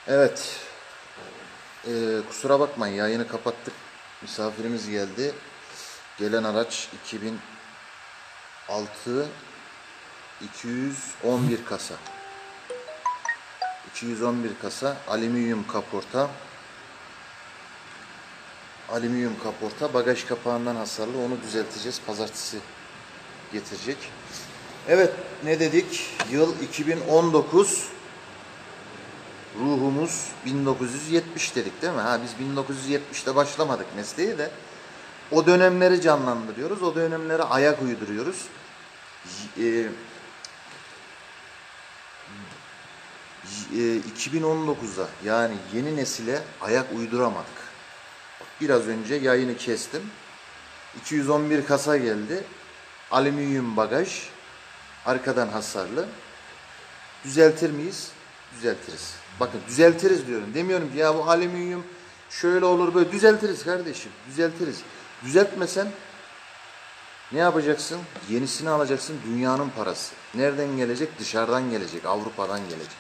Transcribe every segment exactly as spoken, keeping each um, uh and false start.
Evet. Ee, kusura bakmayın, yayını kapattık. Misafirimiz geldi. Gelen araç iki bin altı iki yüz on bir kasa. iki yüz on bir kasa alüminyum kaporta. Alüminyum kaporta, bagaj kapağından hasarlı. Onu düzelteceğiz. Pazartesi getirecek. Evet, ne dedik? Yıl iki bin on dokuz. Ruhumuz bin dokuz yüz yetmiş dedik değil mi? Ha, biz bin dokuz yüz yetmişte başlamadık mesleği de. O dönemleri canlandırıyoruz. O dönemlere ayak uyduruyoruz. E, e, iki bin on dokuza yani yeni nesile ayak uyduramadık. Biraz önce yayını kestim. iki yüz on bir kasa geldi. Alüminyum bagaj. Arkadan hasarlı. Düzeltir miyiz? Düzeltiriz. Bakın düzeltiriz diyorum. Demiyorum ki ya bu alüminyum şöyle olur böyle. Düzeltiriz kardeşim. Düzeltiriz. Düzeltmesen ne yapacaksın? Yenisini alacaksın. Dünyanın parası. Nereden gelecek? Dışarıdan gelecek. Avrupa'dan gelecek.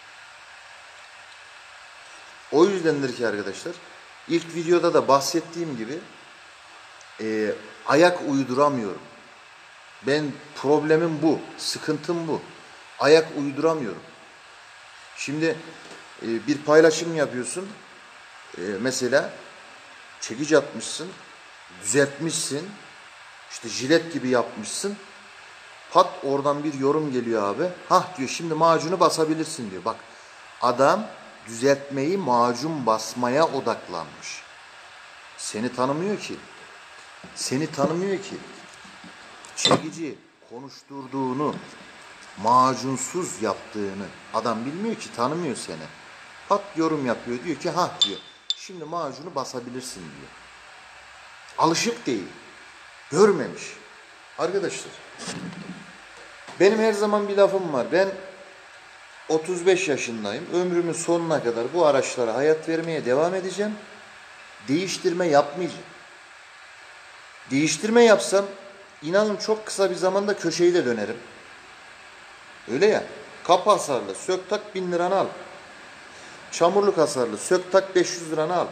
O yüzdendir ki arkadaşlar ilk videoda da bahsettiğim gibi e, ayak uyduramıyorum. Ben problemim bu. Sıkıntım bu. Ayak uyduramıyorum. Şimdi e, bir paylaşım yapıyorsun. E, mesela çekiç atmışsın. Düzeltmişsin. İşte jilet gibi yapmışsın. Pat oradan bir yorum geliyor abi. Hah diyor, şimdi macunu basabilirsin diyor. Bak, adam düzeltmeyi macun basmaya odaklanmış. Seni tanımıyor ki. Seni tanımıyor ki. Çekici konuşturduğunu, macunsuz yaptığını adam bilmiyor ki, tanımıyor seni. Pat yorum yapıyor, diyor ki ha diyor, şimdi macunu basabilirsin diyor. Alışık değil. Görmemiş. Arkadaşlar, benim her zaman bir lafım var. Ben otuz beş yaşındayım. Ömrümün sonuna kadar bu araçlara hayat vermeye devam edeceğim. Değiştirme yapmayacağım. Değiştirme yapsam inanın çok kısa bir zamanda köşeyi de dönerim. Öyle ya. Kapı hasarlı sök tak bin liranı al. Çamurluk hasarlı sök tak beş yüz liranı al.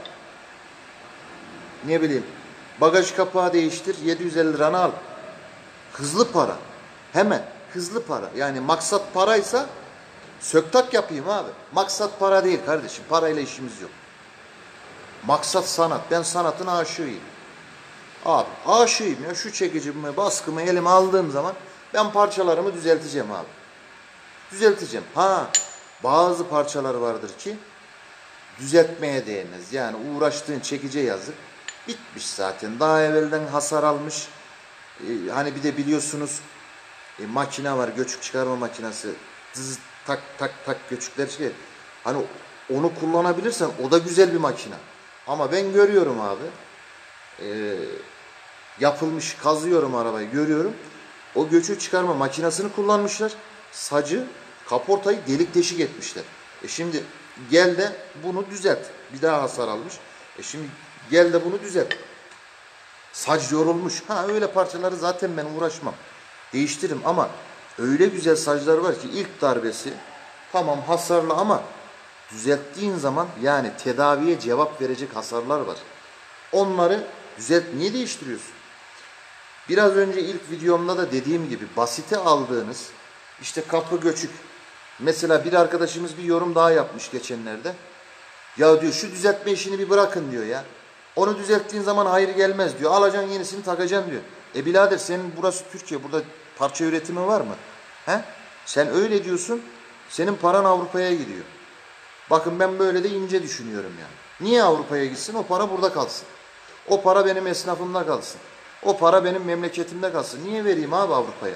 Ne bileyim, bagaj kapağı değiştir yedi yüz elli liranı al. Hızlı para. Hemen hızlı para. Yani maksat paraysa sök tak yapayım abi. Maksat para değil kardeşim. Parayla işimiz yok. Maksat sanat. Ben sanatın aşığıyım. Abi aşığıyım ya. Şu çekicimi, baskımı elime aldığım zaman ben parçalarımı düzelteceğim abi. Düzelteceğim. Ha, bazı parçalar vardır ki düzeltmeye değmez. Yani uğraştığın çekice yazık. Bitmiş zaten. Daha evvelden hasar almış. Ee, hani bir de biliyorsunuz e, makine var. Göçük çıkarma makinesi. Dız, tak tak tak göçükler çıkıyor. Hani onu kullanabilirsen o da güzel bir makine. Ama ben görüyorum abi. E, yapılmış, kazıyorum arabayı, görüyorum. O göçük çıkarma makinesini kullanmışlar. Sacı, kaportayı delik deşik etmişler. E şimdi gel de bunu düzelt. Bir daha hasar almış. E şimdi gel de bunu düzelt. Sac yorulmuş. Ha, öyle parçaları zaten ben uğraşmam. Değiştiririm ama öyle güzel saclar var ki ilk darbesi tamam hasarlı ama düzelttiğin zaman yani tedaviye cevap verecek hasarlar var. Onları düzelt. Niye değiştiriyorsun? Biraz önce ilk videomda da dediğim gibi basite aldığınız işte kapı göçük. Mesela bir arkadaşımız bir yorum daha yapmış geçenlerde. Ya diyor şu düzeltme işini bir bırakın diyor ya. Onu düzelttiğin zaman hayır gelmez diyor. Alacaksın yenisini takacaksın diyor. E birader, senin burası Türkiye. Burada parça üretimi var mı? He? Sen öyle diyorsun. Senin paran Avrupa'ya gidiyor. Bakın ben böyle de ince düşünüyorum yani. Niye Avrupa'ya gitsin? O para burada kalsın. O para benim esnafımda kalsın. O para benim memleketimde kalsın. Niye vereyim abi Avrupa'ya?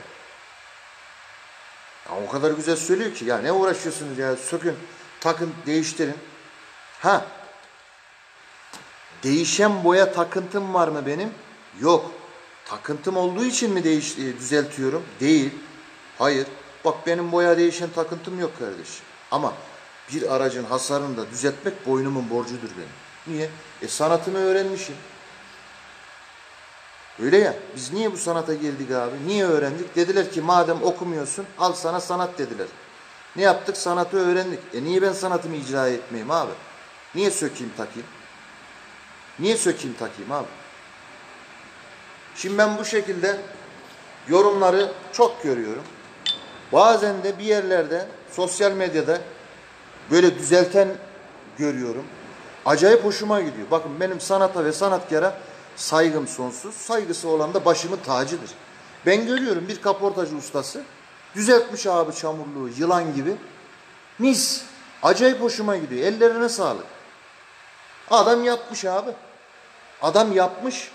Ya o kadar güzel söylüyor ki. Ya ne uğraşıyorsunuz ya? Sökün, takın, değiştirin. Ha. Değişen boya takıntım var mı benim? Yok. Takıntım olduğu için mi değiş, düzeltiyorum? Değil. Hayır. Bak, benim boya değişen takıntım yok kardeşim. Ama bir aracın hasarını da düzeltmek boynumun borcudur benim. Niye? E sanatını öğrenmişim. Öyle ya. Biz niye bu sanata girdik abi? Niye öğrendik? Dediler ki madem okumuyorsun al sana sanat dediler. Ne yaptık? Sanatı öğrendik. E niye ben sanatımı icra etmeyeyim abi? Niye sökeyim takayım? Niye sökeyim takayım abi? Şimdi ben bu şekilde yorumları çok görüyorum. Bazen de bir yerlerde sosyal medyada böyle düzelten görüyorum. Acayip hoşuma gidiyor. Bakın benim sanata ve sanatkara saygım sonsuz. Saygısı olan da başımın tacıdır. Ben görüyorum bir kaportacı ustası düzeltmiş abi çamurluğu yılan gibi. Mis. Acayip hoşuma gidiyor. Ellerine sağlık. Adam yapmış abi. Adam yapmış.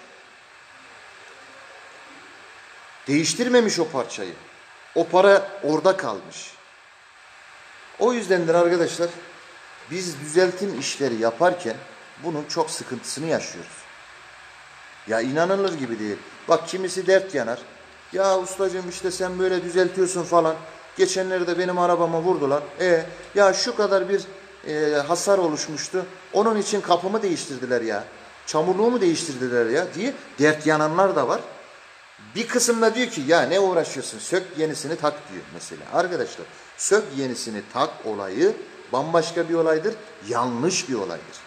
Değiştirmemiş o parçayı. O para orada kalmış. O yüzdendir arkadaşlar biz düzeltim işleri yaparken bunun çok sıkıntısını yaşıyoruz. Ya inanılır gibi değil. Bak kimisi dert yanar. Ya ustacığım işte sen böyle düzeltiyorsun falan. Geçenlerde benim arabama vurdular. E ya şu kadar bir e, hasar oluşmuştu. Onun için kapımı değiştirdiler ya. Çamurluğumu değiştirdiler ya diye dert yananlar da var. Bir kısımda diyor ki ya ne uğraşıyorsun sök yenisini tak diyor mesela. Arkadaşlar sök yenisini tak olayı bambaşka bir olaydır. Yanlış bir olaydır.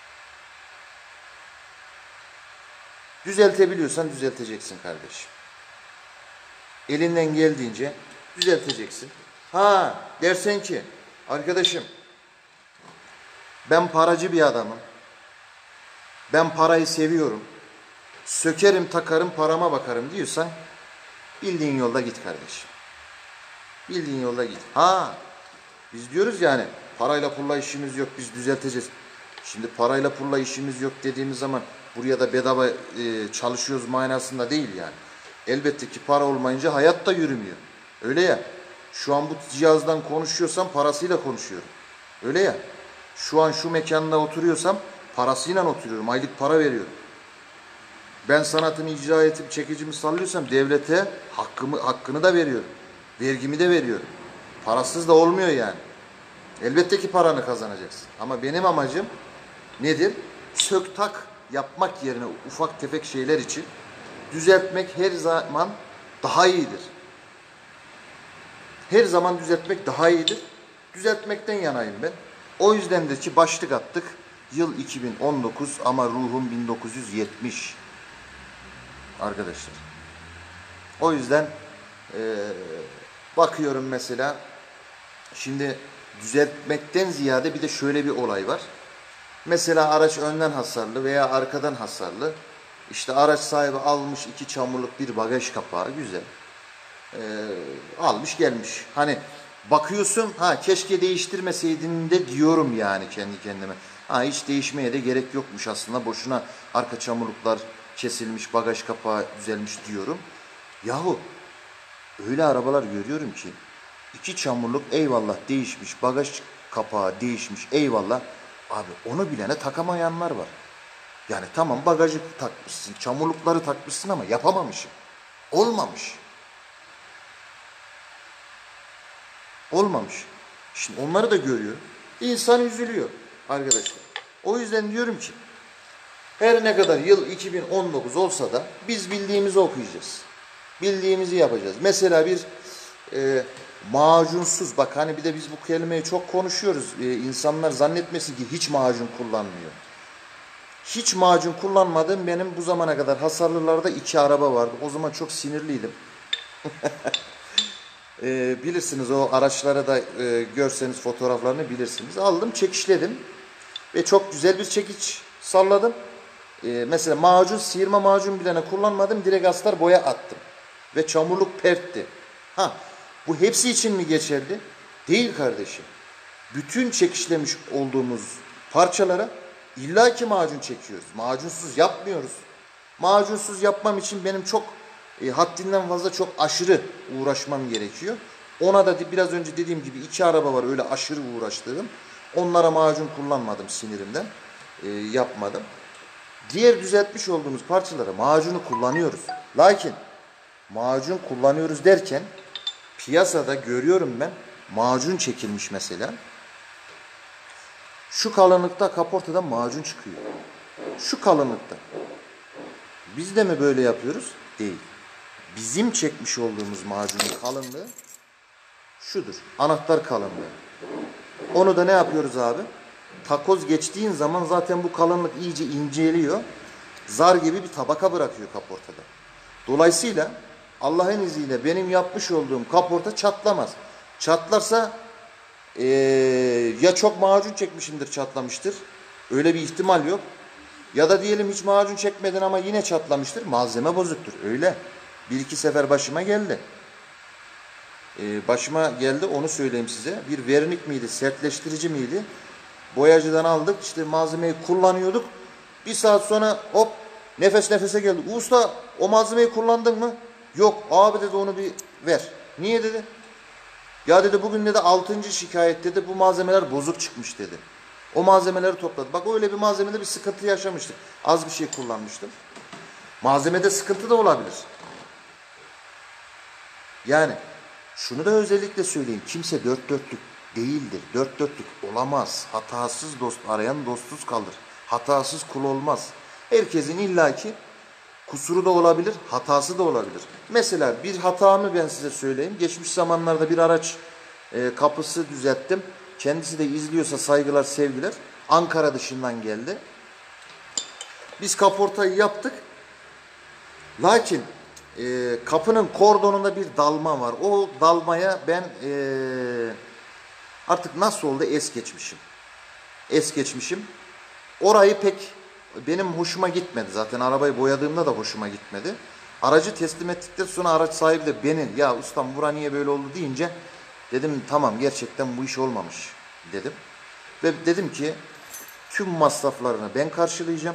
Düzeltebiliyorsan düzelteceksin kardeşim. Elinden geldiğince düzelteceksin. Ha dersen ki arkadaşım ben paracı bir adamım. Ben parayı seviyorum. Sökerim takarım parama bakarım diyorsan bildiğin yolda git kardeşim. Bildiğin yolda git. Ha biz diyoruz yani parayla pulla işimiz yok biz düzelteceğiz. Şimdi parayla pulla işimiz yok dediğimiz zaman buraya da bedava e, çalışıyoruz manasında değil yani. Elbette ki para olmayınca hayat da yürümüyor. Öyle ya. Şu an bu cihazdan konuşuyorsam parasıyla konuşuyorum. Öyle ya. Şu an şu mekanda oturuyorsam parasıyla oturuyorum. Aylık para veriyorum. Ben sanatını icra edip çekicimi sallıyorsam devlete hakkımı, hakkını da veriyorum. Vergimi de veriyorum. Parasız da olmuyor yani. Elbette ki paranı kazanacaksın. Ama benim amacım nedir? Sök tak yapmak yerine ufak tefek şeyler için düzeltmek her zaman daha iyidir. Her zaman düzeltmek daha iyidir. Düzeltmekten yanayım ben. O yüzdendir ki başlık attık. Yıl iki bin on dokuz ama ruhum bin dokuz yüz yetmiş. Arkadaşlar. O yüzden e, bakıyorum mesela şimdi düzeltmekten ziyade bir de şöyle bir olay var. Mesela araç önden hasarlı veya arkadan hasarlı. İşte araç sahibi almış iki çamurluk bir bagaj kapağı güzel. Ee, almış gelmiş. Hani bakıyorsun ha keşke değiştirmeseydin de diyorum yani kendi kendime. Ha hiç değişmeye de gerek yokmuş aslında. Boşuna arka çamurluklar kesilmiş, bagaj kapağı düzelmiş diyorum. Yahu öyle arabalar görüyorum ki iki çamurluk eyvallah değişmiş, bagaj kapağı değişmiş eyvallah. Abi onu bilene takamayanlar var. Yani tamam bagajı takmışsın, çamurlukları takmışsın ama yapamamışsın. Olmamış. Olmamış. Şimdi onları da görüyor. İnsan üzülüyor arkadaşlar. O yüzden diyorum ki her ne kadar yıl iki bin on dokuz olsa da biz bildiğimizi okuyacağız. Bildiğimizi yapacağız. Mesela bir e, macunsuz bak hani bir de biz bu kelimeyi çok konuşuyoruz. E, insanlar zannetmesin ki hiç macun kullanmıyor. Hiç macun kullanmadığım benim bu zamana kadar hasarlılarda iki araba vardı. O zaman çok sinirliydim. e, bilirsiniz o araçlara da e, görseniz fotoğraflarını bilirsiniz. Aldım çekişledim ve çok güzel bir çekiç salladım. E, mesela macun sıyırma macun bilene kullanmadım. Direkt astar boya attım. Ve çamurluk pertti. Ha, bu hepsi için mi geçerli? Değil kardeşim. Bütün çekişlemiş olduğumuz parçalara illaki macun çekiyoruz. Macunsuz yapmıyoruz. Macunsuz yapmam için benim çok e, haddinden fazla çok aşırı uğraşmam gerekiyor. Ona da biraz önce dediğim gibi iki araba var öyle aşırı uğraştığım. Onlara macun kullanmadım sinirimden. E, yapmadım. Diğer düzeltmiş olduğumuz parçalara macunu kullanıyoruz. Lakin macun kullanıyoruz derken piyasada görüyorum ben macun çekilmiş mesela. Şu kalınlıkta kaportadan macun çıkıyor. Şu kalınlıkta. Biz de mi böyle yapıyoruz? Değil. Bizim çekmiş olduğumuz macunun kalınlığı şudur. Anahtar kalınlığı. Onu da ne yapıyoruz abi? Takoz geçtiğin zaman zaten bu kalınlık iyice inceliyor. Zar gibi bir tabaka bırakıyor kaportada. Dolayısıyla Allah'ın izniyle benim yapmış olduğum kaporta çatlamaz. Çatlarsa ee, ya çok macun çekmişimdir, çatlamıştır. Öyle bir ihtimal yok. Ya da diyelim hiç macun çekmedin ama yine çatlamıştır. Malzeme bozuktur. Öyle. Bir iki sefer başıma geldi. Ee, başıma geldi, onu söyleyeyim size. Bir vernik miydi, sertleştirici miydi? Boyacıdan aldık, işte malzemeyi kullanıyorduk. Bir saat sonra hop nefes nefese geldi. Usta, o malzemeyi kullandın mı? Yok abi dedi, onu bir ver. Niye dedi? Ya dedi bugün dedi altıncı şikayet dedi, bu malzemeler bozuk çıkmış dedi. O malzemeleri topladı. Bak öyle bir malzemede bir sıkıntı yaşamıştık. Az bir şey kullanmıştım. Malzemede sıkıntı da olabilir. Yani şunu da özellikle söyleyeyim. Kimse dört dörtlük değildir. Dört dörtlük olamaz. Hatasız dost arayan dostsuz kalır. Hatasız kul olmaz. Herkesin illaki kusuru da olabilir, hatası da olabilir. Mesela bir hatamı ben size söyleyeyim. Geçmiş zamanlarda bir araç e, kapısı düzelttim. Kendisi de izliyorsa saygılar, sevgiler. Ankara dışından geldi. Biz kaportayı yaptık. Lakin e, kapının kordonunda bir dalma var. O dalmaya ben e, artık nasıl oldu es geçmişim. Es geçmişim. Orayı pek benim hoşuma gitmedi. Zaten arabayı boyadığımda da hoşuma gitmedi. Aracı teslim ettikten sonra araç sahibi de benim, ya ustam bura niye böyle oldu deyince dedim tamam, gerçekten bu iş olmamış dedim. Ve dedim ki tüm masraflarını ben karşılayacağım.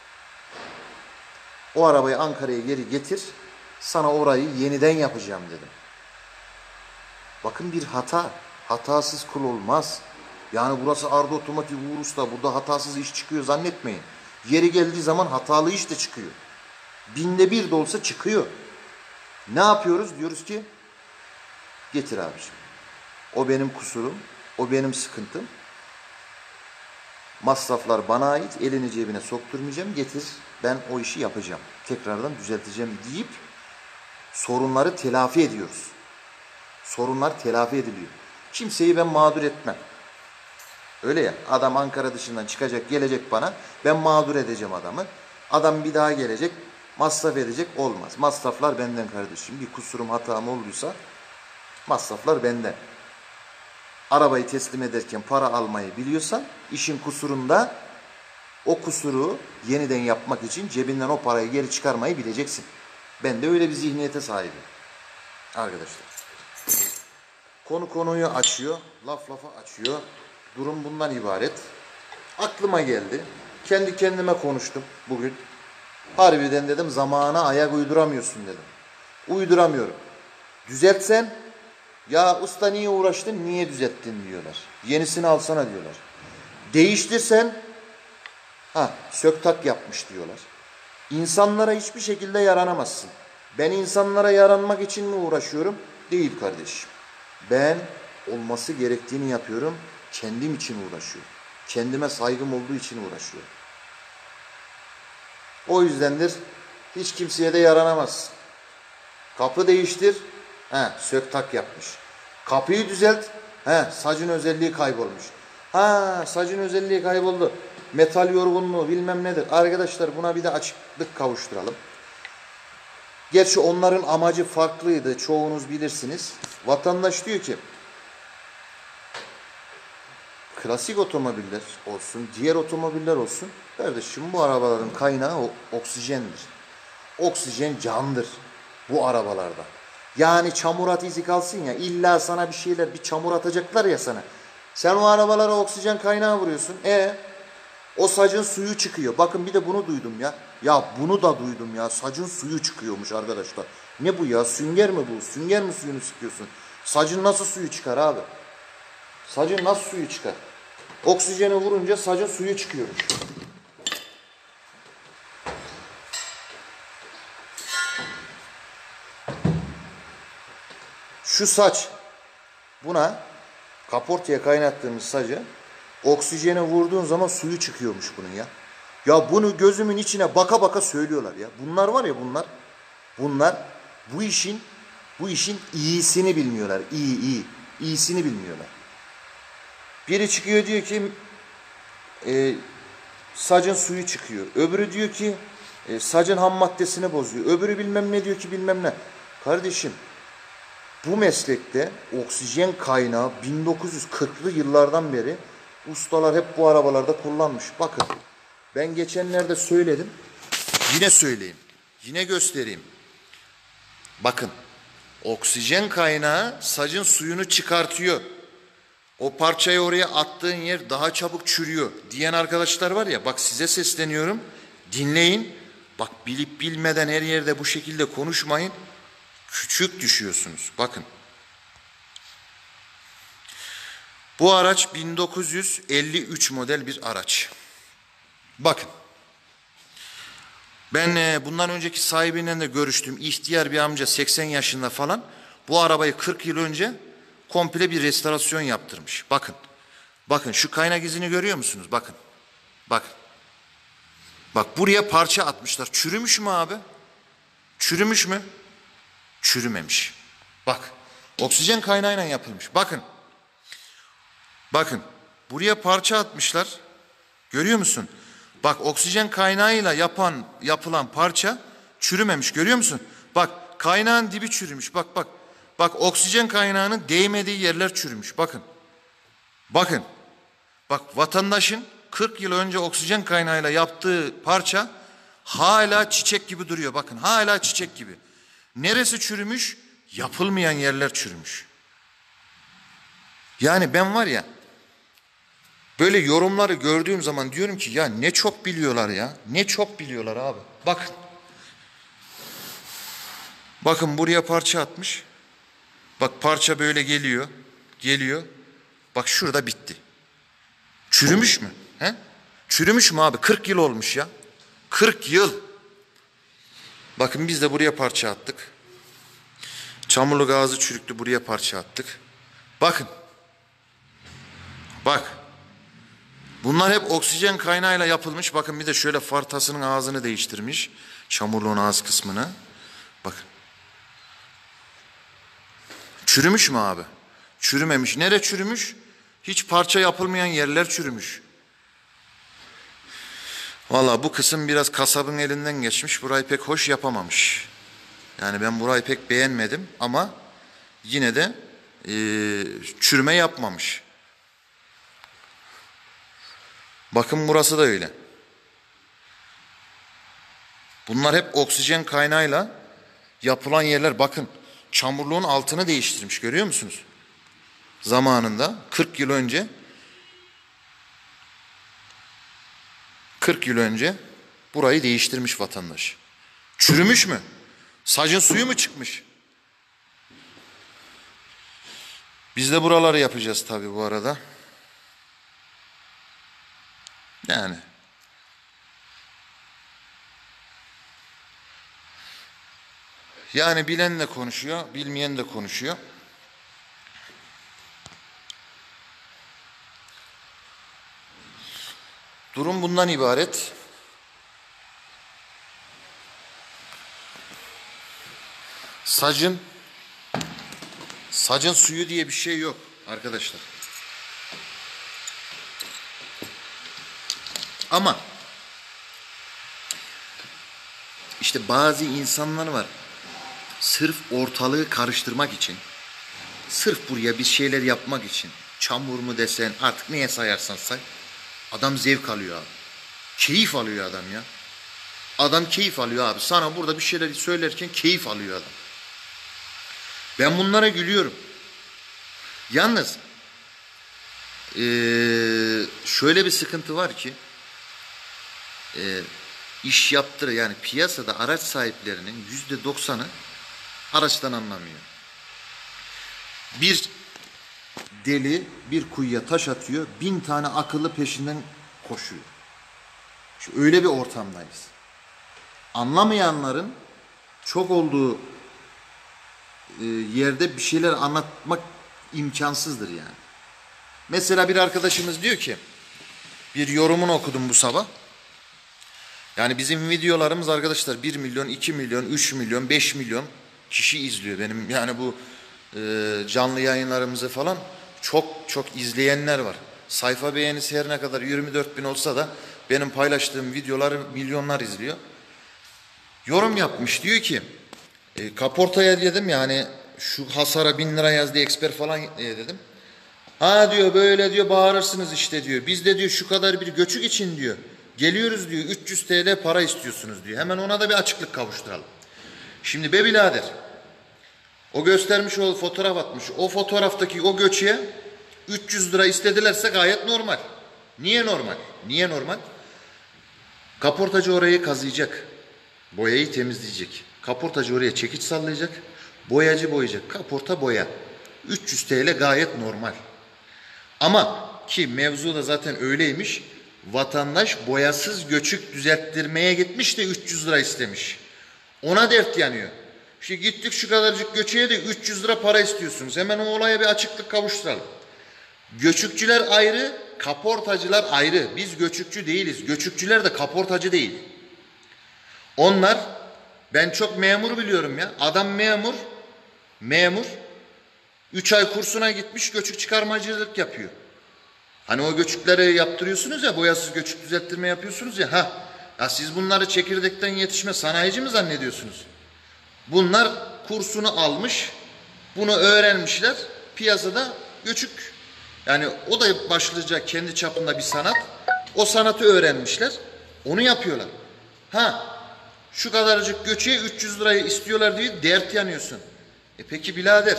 O arabayı Ankara'ya geri getir, sana orayı yeniden yapacağım dedim. Bakın, bir hata. Hatasız kul olmaz. Yani burası Arda Otomotiv Uğur Usta. Burada hatasız iş çıkıyor zannetmeyin. Yeri geldiği zaman hatalı iş de çıkıyor. Binde bir de olsa çıkıyor. Ne yapıyoruz? Diyoruz ki getir abiciğim. O benim kusurum. O benim sıkıntım. Masraflar bana ait. Elini cebine sokturmayacağım. Getir, ben o işi yapacağım. Tekrardan düzelteceğim deyip sorunları telafi ediyoruz. Sorunlar telafi ediliyor. Kimseyi ben mağdur etmem. Öyle ya, adam Ankara dışından çıkacak, gelecek bana, ben mağdur edeceğim adamı. Adam bir daha gelecek, masraf edecek, olmaz. Masraflar benden kardeşim. Bir kusurum, hatam olduysa masraflar benden. Arabayı teslim ederken para almayı biliyorsan, işin kusurunda o kusuru yeniden yapmak için cebinden o parayı geri çıkarmayı bileceksin. Ben de öyle bir zihniyete sahibim. Arkadaşlar. Konu konuyu açıyor, laf lafa açıyor. Durum bundan ibaret. Aklıma geldi. Kendi kendime konuştum bugün. Harbiden dedim, zamana ayak uyduramıyorsun dedim. Uyduramıyorum. Düzeltsen, ya usta niye uğraştın, niye düzelttin diyorlar. Yenisini alsana diyorlar. Değiştirsen, ha sök tak yapmış diyorlar. İnsanlara hiçbir şekilde yaranamazsın. Ben insanlara yaranmak için mi uğraşıyorum? Değil kardeşim. Ben olması gerektiğini yapıyorum. Kendim için uğraşıyorum. Kendime saygım olduğu için uğraşıyorum. O yüzdendir hiç kimseye de yaranamazsın. Kapı değiştir. He, sök tak yapmış. Kapıyı düzelt. He, sacın özelliği kaybolmuş. Ha, sacın özelliği kayboldu. Metal yorgunluğu bilmem nedir. Arkadaşlar, buna bir de açıklık kavuşturalım. Gerçi onların amacı farklıydı. Çoğunuz bilirsiniz. Vatandaş diyor ki klasik otomobiller olsun, diğer otomobiller olsun. Kardeşim, bu arabaların kaynağı oksijendir. Oksijen candır bu arabalarda. Yani çamur at izi kalsın ya, illa sana bir şeyler, bir çamur atacaklar ya sana. Sen o arabalara oksijen kaynağı vuruyorsun. E o sacın suyu çıkıyor. Bakın, bir de bunu duydum ya. Ya bunu da duydum ya. Sacın suyu çıkıyormuş arkadaşlar. Ne bu ya? Sünger mi bu? Sünger mi suyunu sıkıyorsun? Sacın nasıl suyu çıkar abi? Sacın nasıl suyu çıkar? Oksijeni vurunca sacın suyu çıkıyormuş. Şu saç, buna kaportaya kaynattığımız sacı oksijeni vurduğun zaman suyu çıkıyormuş bunun ya. Ya bunu gözümün içine baka baka söylüyorlar ya. Bunlar var ya, bunlar. Bunlar bu işin bu işin iyisini bilmiyorlar. İyi iyi. İyisini bilmiyorlar. Biri çıkıyor diyor ki e, sacın suyu çıkıyor. Öbürü diyor ki e, sacın ham maddesini bozuyor. Öbürü bilmem ne diyor ki bilmem ne. Kardeşim bu meslekte oksijen kaynağı bin dokuz yüz kırklı yıllardan beri ustalar hep bu arabalarda kullanmış. Bakın ben geçenlerde söyledim. Yine söyleyeyim. Yine göstereyim. Bakın oksijen kaynağı sacın suyunu çıkartıyor. O parçayı oraya attığın yer daha çabuk çürüyor diyen arkadaşlar var ya, bak size sesleniyorum. Dinleyin. Bak bilip bilmeden her yerde bu şekilde konuşmayın. Küçük düşüyorsunuz. Bakın. Bu araç bin dokuz yüz elli üç model bir araç. Bakın. Ben e, bundan önceki sahibiyle de görüştüm. İhtiyar bir amca seksen yaşında falan. Bu arabayı kırk yıl önce komple bir restorasyon yaptırmış. Bakın. Bakın şu kaynak izini görüyor musunuz? Bakın. Bakın. Bak buraya parça atmışlar. Çürümüş mü abi? Çürümüş mü? Çürümemiş. Bak. Oksijen kaynağıyla yapılmış. Bakın. Bakın. Buraya parça atmışlar. Görüyor musun? Bak oksijen kaynağıyla yapan yapılan parça çürümemiş. Görüyor musun? Bak kaynağın dibi çürümüş. Bak bak. Bak oksijen kaynağının değmediği yerler çürümüş. Bakın. Bakın. Bak vatandaşın kırk yıl önce oksijen kaynağıyla yaptığı parça hala çiçek gibi duruyor. Bakın hala çiçek gibi. Neresi çürümüş? Yapılmayan yerler çürümüş. Yani ben var ya böyle yorumları gördüğüm zaman diyorum ki ya ne çok biliyorlar ya. Ne çok biliyorlar abi. Bakın. Bakın buraya parça atmış. Bak parça böyle geliyor. Geliyor. Bak şurada bitti. Çürümüş mü? He? Çürümüş mü abi? kırk yıl olmuş ya. kırk yıl. Bakın biz de buraya parça attık. Çamurlu gazı çürüktü, buraya parça attık. Bakın. Bak. Bunlar hep oksijen kaynağıyla yapılmış. Bakın bir de şöyle far tasının ağzını değiştirmiş. Çamurluğun ağız kısmını. Bakın. Çürümüş mü abi? Çürümemiş. Nere çürümüş? Hiç parça yapılmayan yerler çürümüş. Valla bu kısım biraz kasabın elinden geçmiş. Burayı pek hoş yapamamış. Yani ben burayı pek beğenmedim ama yine de e, çürüme yapmamış. Bakın burası da öyle. Bunlar hep oksijen kaynağıyla yapılan yerler. Bakın çamurluğun altını değiştirmiş, görüyor musunuz? Zamanında kırk yıl önce kırk yıl önce burayı değiştirmiş vatandaş. Çürümüş mü? Sacın suyu mu çıkmış? Biz de buraları yapacağız tabii bu arada. Yani yani bilen de konuşuyor, bilmeyen de konuşuyor. Durum bundan ibaret. Sacın sacın suyu diye bir şey yok arkadaşlar. Ama işte bazı insanlar var. Sırf ortalığı karıştırmak için, sırf buraya bir şeyler yapmak için, çamur mu desen artık neye sayarsan say, adam zevk alıyor abi. Keyif alıyor adam ya. Adam keyif alıyor abi. Sana burada bir şeyler söylerken keyif alıyor adam. Ben bunlara gülüyorum. Yalnız ee, şöyle bir sıkıntı var ki e, iş yaptır yani piyasada araç sahiplerinin yüzde doksanı araçtan anlamıyor. Bir deli bir kuyuya taş atıyor, bin tane akıllı peşinden koşuyor. Şu öyle bir ortamdayız. Anlamayanların çok olduğu e, yerde bir şeyler anlatmak imkansızdır yani. Mesela bir arkadaşımız diyor ki, bir yorumunu okudum bu sabah. Yani bizim videolarımız arkadaşlar bir milyon, iki milyon, üç milyon, beş milyon kişi izliyor. Benim yani bu e, canlı yayınlarımızı falan çok çok izleyenler var. Sayfa beğenisi her ne kadar yirmi dört bin olsa da benim paylaştığım videoları milyonlar izliyor. Yorum yapmış, diyor ki e, kaportaya dedim yani şu hasara bin lira yazdı eksper falan e, dedim. Ha diyor böyle diyor bağırırsınız işte diyor. Biz de diyor şu kadar bir göçük için diyor. Geliyoruz diyor üç yüz TL para istiyorsunuz diyor. Hemen ona da bir açıklık kavuşturalım. Şimdi be birader, o göstermiş o fotoğraf atmış. O fotoğraftaki o göçüğe üç yüz lira istedilerse gayet normal. Niye normal? Niye normal? Kaportacı orayı kazıyacak. Boyayı temizleyecek. Kaportacı oraya çekiç sallayacak. Boyacı boyayacak. Kaporta boya. üç yüz TL gayet normal. Ama ki mevzu da zaten öyleymiş. Vatandaş boyasız göçük düzelttirmeye gitmiş de üç yüz lira istemiş. Ona dert yanıyor. İşte gittik şu kadarcık göçüğe de üç yüz lira para istiyorsunuz. Hemen o olaya bir açıklık kavuşturalım. Göçükçüler ayrı, kaportacılar ayrı. Biz göçükçü değiliz. Göçükçüler de kaportacı değil. Onlar, ben çok memur biliyorum ya. Adam memur, memur. Üç ay kursuna gitmiş göçük çıkarmacılık yapıyor. Hani o göçükleri yaptırıyorsunuz ya, boyasız göçük düzelttirme yapıyorsunuz ya. Ha, ya siz bunları çekirdekten yetişme sanayici mi zannediyorsunuz? Bunlar kursunu almış, bunu öğrenmişler. Piyasada göçük, yani o da başlıca kendi çapında bir sanat. O sanatı öğrenmişler, onu yapıyorlar. Ha, şu kadarcık göçüğe üç yüz lirayı istiyorlar diye dert yanıyorsun. E peki birader,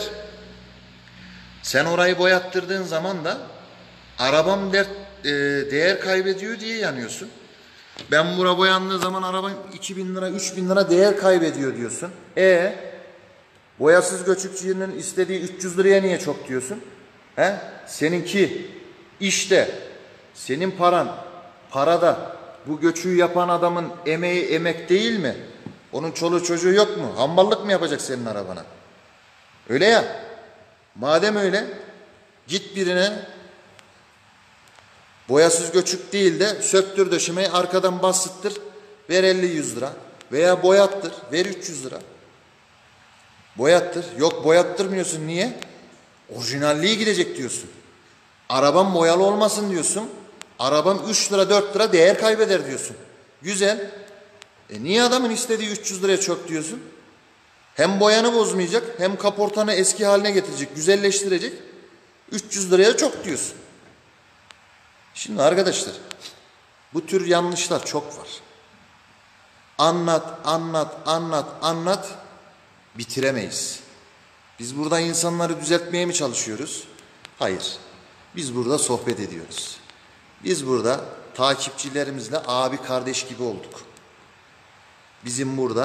sen orayı boyattırdığın zaman da arabam dert, e, değer kaybediyor diye yanıyorsun. Ben bura boyandığı zaman arabam iki bin lira, üç bin lira değer kaybediyor diyorsun. E boyasız göçükçünün istediği üç yüz liraya niye çok diyorsun? He? Seninki işte, senin paran, parada bu göçüğü yapan adamın emeği emek değil mi? Onun çoluğu çocuğu yok mu? Hamballık mı yapacak senin arabana? Öyle ya. Madem öyle, git birine boyasız göçük değil de söktür döşemeyi arkadan bastır, ver elli yüz lira. Veya boyattır, ver üç yüz lira. Boyattır. Yok boyattırmıyorsun, niye? Orijinalliği gidecek diyorsun. Arabam boyalı olmasın diyorsun. Arabam üç lira dört lira değer kaybeder diyorsun. Güzel. E niye adamın istediği üç yüz liraya çok diyorsun? Hem boyanı bozmayacak, hem kaportanı eski haline getirecek, güzelleştirecek. üç yüz liraya çok diyorsun. Şimdi arkadaşlar, bu tür yanlışlar çok var. Anlat, anlat, anlat, anlat, bitiremeyiz. Biz burada insanları düzeltmeye mi çalışıyoruz? Hayır. Biz burada sohbet ediyoruz. Biz burada takipçilerimizle abi kardeş gibi olduk. Bizim burada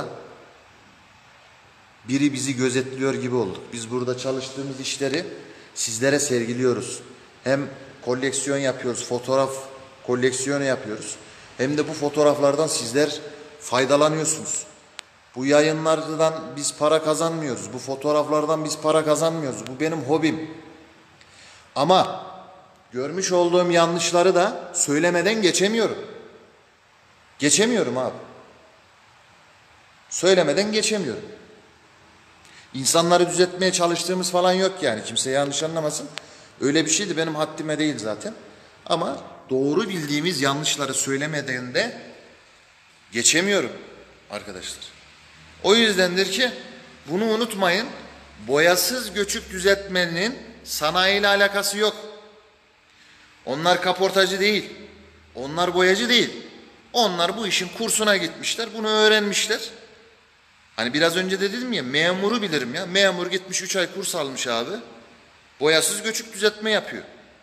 biri bizi gözetliyor gibi olduk. Biz burada çalıştığımız işleri sizlere sergiliyoruz. Hem koleksiyon yapıyoruz, fotoğraf koleksiyonu yapıyoruz. Hem de bu fotoğraflardan sizler faydalanıyorsunuz. Bu yayınlardan biz para kazanmıyoruz. Bu fotoğraflardan biz para kazanmıyoruz. Bu benim hobim. Ama görmüş olduğum yanlışları da söylemeden geçemiyorum. Geçemiyorum abi. Söylemeden geçemiyorum. İnsanları düzeltmeye çalıştığımız falan yok yani. Kimse yanlış anlamasın. Öyle bir şeydi, benim haddime değil zaten. Ama doğru bildiğimiz yanlışları söylemeden de geçemiyorum arkadaşlar. O yüzdendir ki bunu unutmayın. Boyasız göçük düzeltmenin sanayiyle alakası yok. Onlar kaportacı değil. Onlar boyacı değil. Onlar bu işin kursuna gitmişler. Bunu öğrenmişler. Hani biraz önce de dedim ya, memuru bilirim ya. Memur gitmiş üç ay kurs almış abi. Boyasız göçük düzeltme yapıyor.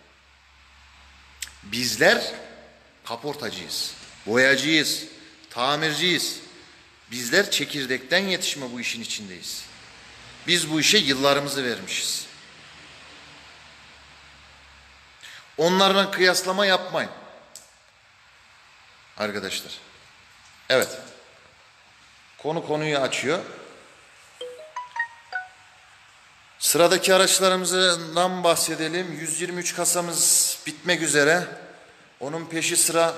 Bizler kaportacıyız. Boyacıyız. Tamirciyiz. Bizler çekirdekten yetişme bu işin içindeyiz. Biz bu işe yıllarımızı vermişiz. Onlarla kıyaslama yapmayın. Arkadaşlar. Evet. Konu konuyu açıyor. Sıradaki araçlarımızdan bahsedelim. yüz yirmi üç kasamız bitmek üzere. Onun peşi sıra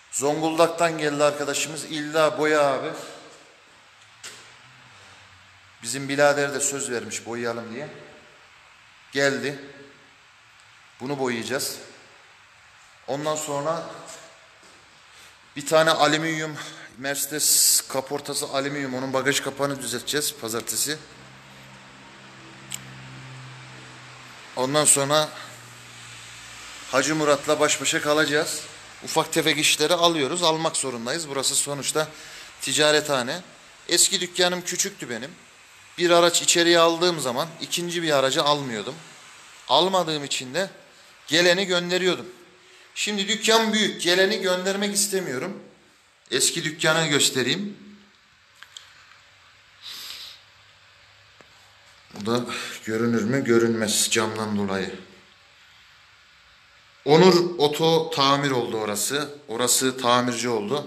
Zonguldak'tan geldi arkadaşımız İlla Boya abi. Bizim birader de söz vermiş boyayalım diye. Geldi. Bunu boyayacağız. Ondan sonra bir tane alüminyum Mercedes kaportası alüminyum, onun bagaj kapağını düzelteceğiz pazartesi. Ondan sonra Hacı Murat'la baş başa kalacağız. Ufak tefek işleri alıyoruz. Almak zorundayız. Burası sonuçta ticarethane. Eski dükkanım küçüktü benim. Bir araç içeriye aldığım zaman ikinci bir aracı almıyordum. Almadığım için de geleni gönderiyordum. Şimdi dükkan büyük. Geleni göndermek istemiyorum. Eski dükkanı göstereyim. Bu da görünür mü? Görünmez camdan dolayı. Onur Oto tamir oldu orası. Orası tamirci oldu.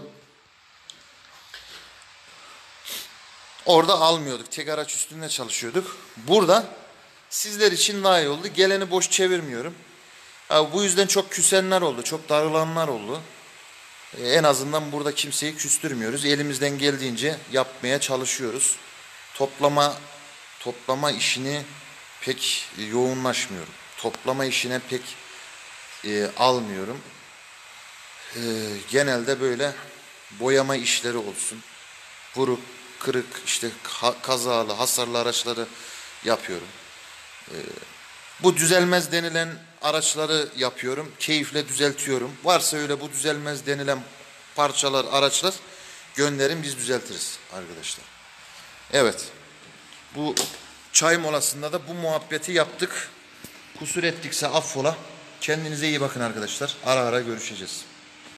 Orada almıyorduk. Tek araç üstünde çalışıyorduk. Burada sizler için daha iyi oldu. Geleni boş çevirmiyorum. Abi bu yüzden çok küsenler oldu. Çok darılanlar oldu. Ee, en azından burada kimseyi küstürmüyoruz. Elimizden geldiğince yapmaya çalışıyoruz. Toplama toplama işini pek yoğunlaşmıyorum. Toplama işine pek e, almıyorum. E, genelde böyle boyama işleri olsun. Vuruk, kırık, işte kazalı, hasarlı araçları yapıyorum. E, bu düzelmez denilen araçları yapıyorum. Keyifle düzeltiyorum. Varsa öyle bu düzelmez denilen parçalar, araçlar gönderin, biz düzeltiriz arkadaşlar. Evet. Bu çay molasında da bu muhabbeti yaptık. Kusur ettikse affola. Kendinize iyi bakın arkadaşlar. Ara ara görüşeceğiz.